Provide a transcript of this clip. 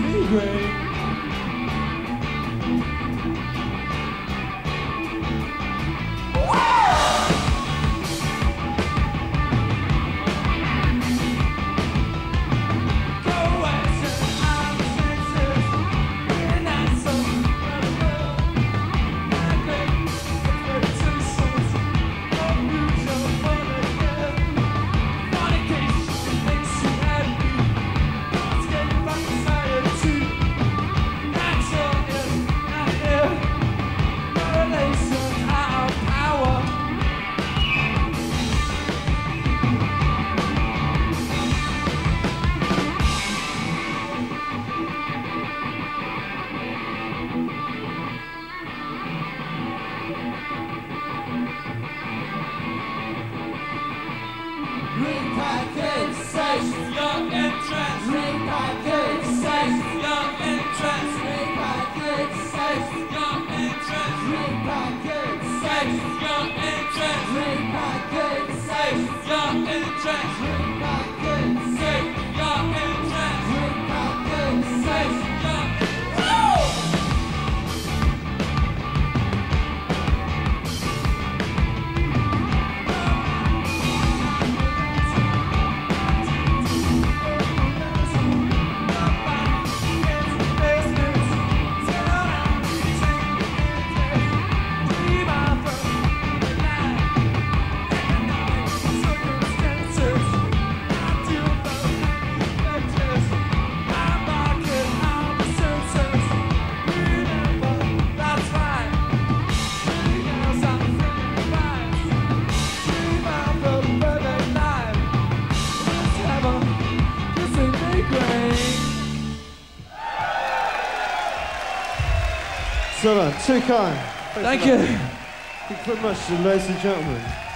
me great. Repackage, safe your entrance. Repackage, safe your entrance. Repackage, safe your entrance. Repackage, safe your entrance. Repackage, safe your entrance. Repackage, safe your entrance. Repackage, safe your So, too kind. Thank you. Thank you very much, ladies and gentlemen.